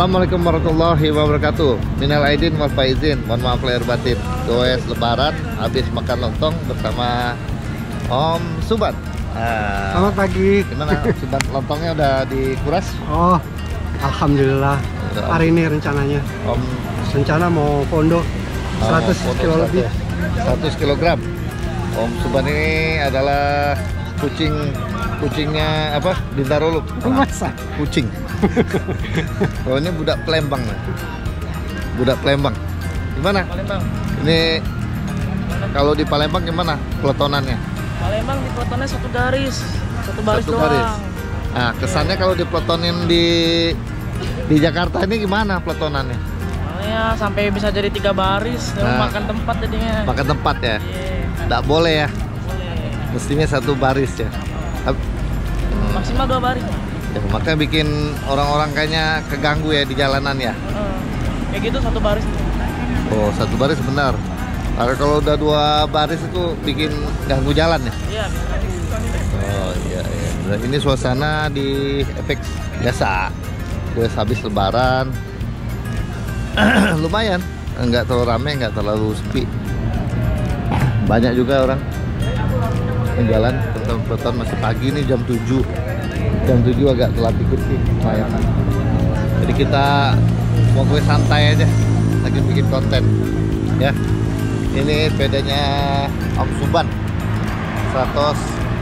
Assalamualaikum warahmatullahi wabarakatuh. Minal aidin wal faizin. Mohon maaf lahir batin. Goes lebaran habis makan lontong bersama Om Suban. Selamat pagi. Gimana Om Suban? Lontongnya udah dikuras? Oh, alhamdulillah. Hari ini rencananya. Om Rencana mau pondok 100 kilo lebih. 100 kilogram. Om Suban ini adalah kucingnya apa? Bintaro lu. Masa? Kucing. Oh, ini budak Palembang. Budak Palembang. Gimana? Palembang. Ini kalau di Palembang gimana pelotonannya? Palembang di pelotonnya satu baris doang. Garis. Nah, kesannya kalau dipelotonin di Jakarta ini gimana pelotonannya? Soalnya sampai bisa jadi 3 baris, makan tempat jadinya. Makan tempat ya? Iya. Nggak boleh ya? Boleh. Mestinya 1 baris ya? Maksimal 2 baris. Ya, makanya bikin orang-orang kayaknya keganggu ya di jalanan ya? Kayak gitu 1 baris. Oh, 1 baris benar. Karena kalau udah 2 baris itu bikin ganggu jalan ya? Iya. Oh iya, iya. Nah, ini suasana di efek biasa. Gue habis lebaran. Lumayan, nggak terlalu ramai, nggak terlalu sepi. Banyak juga orang yang jalan. Peloton masih pagi nih, jam 7. Jam 7 agak telat dikit sih, lumayan. Jadi kita mau gue santai aja, lagi bikin konten ya. Ini sepedanya Om Suban 100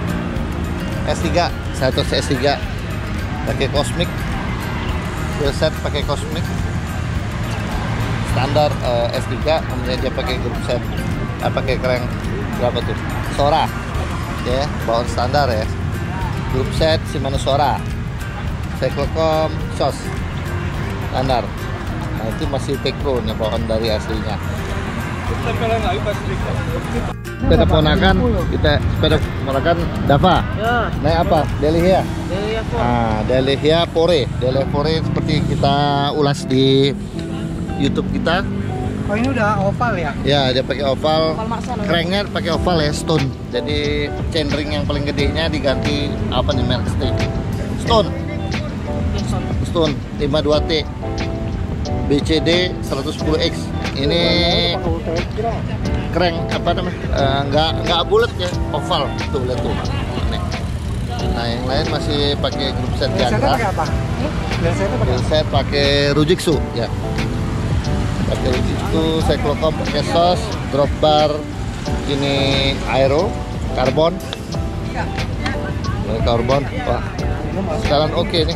S3 pakai Cosmic, full set pakai Cosmic standar S3, kemudian dia pakai grup set, pakai crank berapa tuh? Sora ya, bawaan standar ya, grup set Shimano Sora, Cyclocom SOS standar. Nah itu masih Tekro nih, bawaan dari aslinya. Sepeda ponakan Dava. Ya. Naik apa? Delihia. Iya, kok. Nah, Delihia Pore seperti kita ulas di YouTube kita. Oh, ini udah oval ya? Ya, dia pakai oval. Oval Maksa namanya. Cranknya pakai oval ya, stone. Jadi chainring yang paling gedenya diganti apa nih merek Stone. Stone 52T. BCD 110X. Ini crank apa namanya? Nggak bulat ya, oval. Tuh lihat tuh. Nih. Nah, yang lain masih pakai grup set Biasanya pakai Jandra. apa? Biasanya pakai apa? Saya pakai Rujitsu ya. Pakai Rujitsu, Cyclocom pakai SOS, drop bar ini aero, karbon. Ini karbon. Wah. Sekarang oke nih.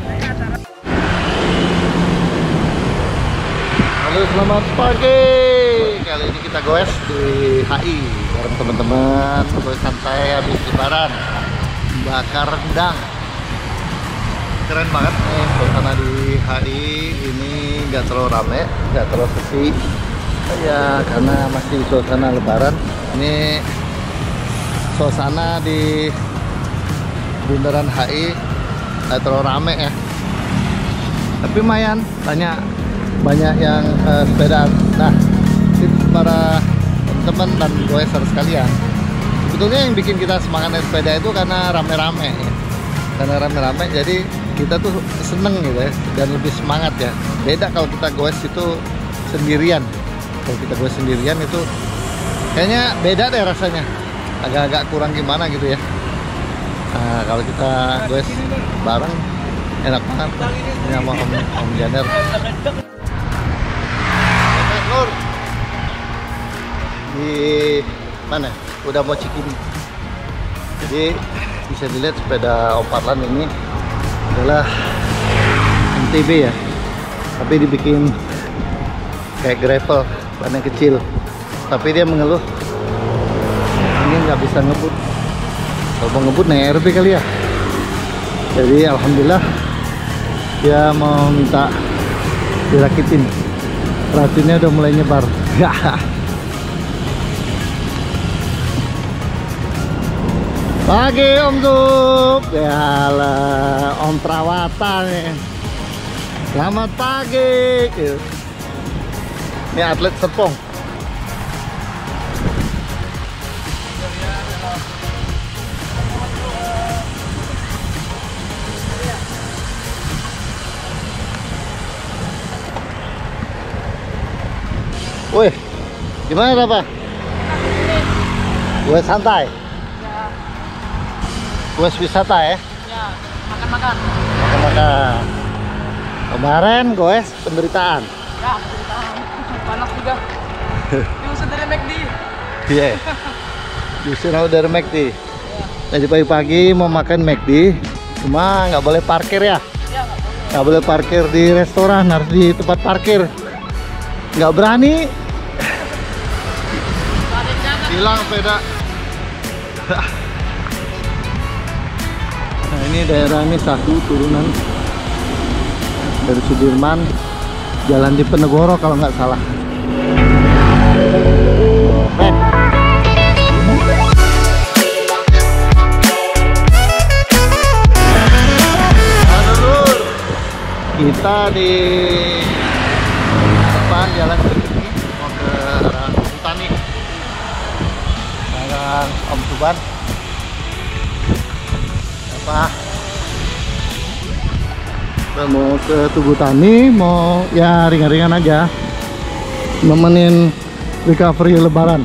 Halo, selamat pagi. Kali ini kita goes di HI bareng teman-teman, goes santai habis lebaran. Bakar rendang. Keren banget nih suasana di HI ini, nggak terlalu rame, nggak terlalu sepi ya, karena masih suasana lebaran. Ini suasana di bundaran HI nggak terlalu rame ya, tapi lumayan banyak yang sepedaan. Nah, tips para teman dan goeser sekalian, sebetulnya yang bikin kita semangat naik sepeda itu karena rame-rame ya. Karena rame-rame jadi kita tuh seneng gitu ya, dan lebih semangat ya. Beda kalau kita goes itu sendirian. Kalau kita goes sendirian itu kayaknya beda deh rasanya, agak-agak kurang gimana gitu ya. Nah, kalau kita goes bareng enak banget. Ini sama Om Janer. Di mana? Udah mau Cikini. Jadi bisa dilihat sepeda Om Parlan ini adalah MTB ya, tapi dibikin kayak gravel, ban yang kecil. Tapi dia mengeluh ini nggak bisa ngebut. Kalau mau ngebut naik RB kali ya. Jadi alhamdulillah dia mau minta dirakitin. Racunnya udah mulai nyebar. Pagi Om Sub. Yalah, Om perawatan nih. Selamat pagi. Ini atlet Serpong. Wih, gimana Rafa? Goes santai? Ya, Goes wisata ya? ya, makan-makan. Makan-makan. Kemarin goes penderitaan. Ya, ceritakan. Panas juga. Diusir dari McD. Iya. Diusir dari McD. Tadi pagi-pagi mau makan McD, cuma nggak boleh parkir ya. Ya, nggak boleh. Nggak boleh parkir di restoran, harus di tempat parkir. Nggak berani. Ada yang jaga. Hilang sepeda. Nah ini daerah ini satu turunan dari Sudirman, jalan di Penegoro kalau nggak salah. Kita di depan jalan begini mau ke arah Tani, dengan Om Suban. Apa? Kita mau ke Tugu Tani, mau ya ringan-ringan aja, nemenin recovery Lebaran.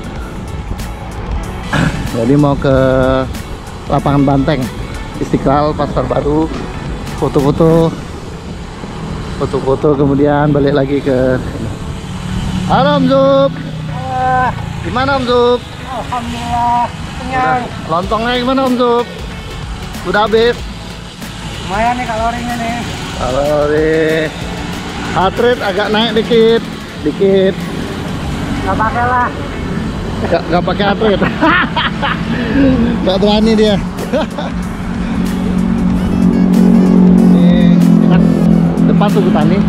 Jadi mau ke lapangan Banteng, Istiqlal, Pasar Baru, foto-foto, kemudian balik lagi ke sini. Halo Om Zub. Gimana Om Zub? Alhamdulillah kenyang. Lontongnya gimana Om Zub? Udah habis? Lumayan nih kalorinya nih. Kalori heart rate agak naik dikit. Gak pakai lah. Gak pakai heart rate. Gak berani dia. Ini enak. Depan Tugu Tani.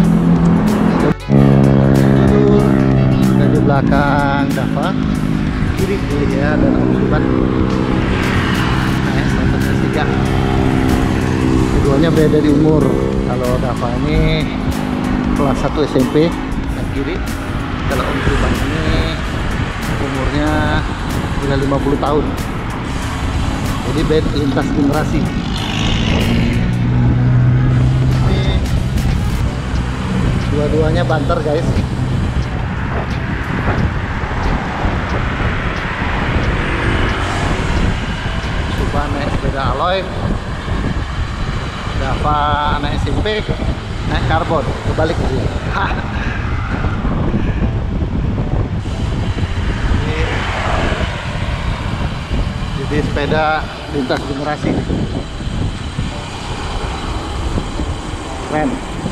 Dan di belakang Dava. Kiri ya, dan Om Suban. Nah, sampai ketiga. Keduanya beda di umur. Kalau Dava ini kelas 1 SMP dan kiri. Kalau Om Suban ini umurnya sudah 50 tahun. Jadi beda lintas generasi. Dua-duanya banter guys. Suban naik sepeda Aloy, Dava anak SMP naik karbon, kebalik dia. Jadi sepeda lintas generasi, keren.